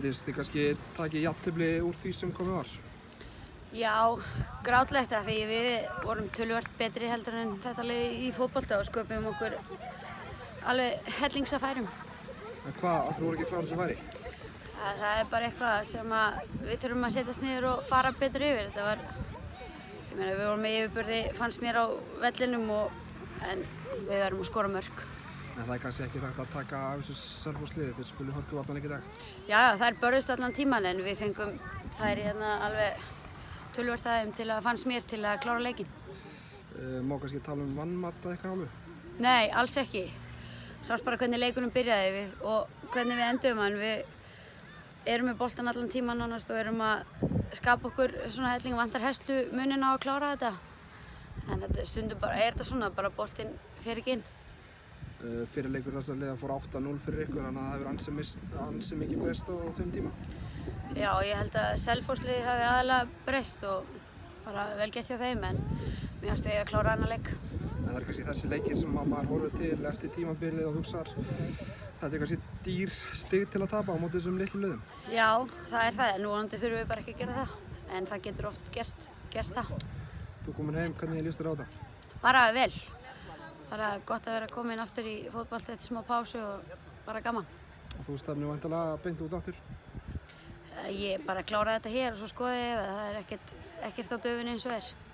Bryndís, þið kannski takið jafntefli úr því sem komið var? Já, grátlegt af því við vorum töluvert betri heldur en þetta lið í fótbolta og sköpum okkur alveg hellings af færum. En hvað, af hverju voru ekki klára þessu færi? Það bara eitthvað sem við þurfum að setjast niður og fara betur yfir. Þetta var, ég meina við vorum með yfirburði, fannst mér á vellinum en við verðum að skora mörk. En það kannski ekki hægt að taka af þessu Selfoss-liði, þeir spiluðu hörkuvarnarleik í dag. Já, þær börðust allan tíman en við fengum færi hérna alveg töluvert aðeim fannst mér til að klára leikinn. Má kannski tala um vanmat að eitthvað hálfu? Nei, alls ekki. Sást bara hvernig leikunum byrjaði og hvernig við endum hann. Við erum með boltan allan tíman nánast og erum að skapa okkur svona helling, vantar herslu munin á að klára þetta. En stundum bara þetta svona, bara boltinn fer ekki inn. Fyrir leikur þess að liða fór 8-0 fyrir ykkur, þannig að það hefur ansi mikið breyst á þeim tíma. Já, ég held að Selfoss-liðið hafi aðalega breyst og bara vel gert hjá þeim, en mér fannst við að klára annan leik. En það kannski þessi leikir sem maður horfir til eftir tímabilið og hugsar, þetta kannski dýr stig til að tapa á móti þessum litlu liðum. Já, það það. Nú vonandi þurfum við bara ekki að gera það, en það getur oft gert það. Þú komin heim, hvernig líst þér á þetta? Bara vel. Bara gott að vera komin aftur í fótbolta eftir smá pásu og bara gaman. Og þú stefnir væntanlega beint út aftur? Ég bara klára þetta hér og svo skoði ég það. Það ekkert á döfinni eins og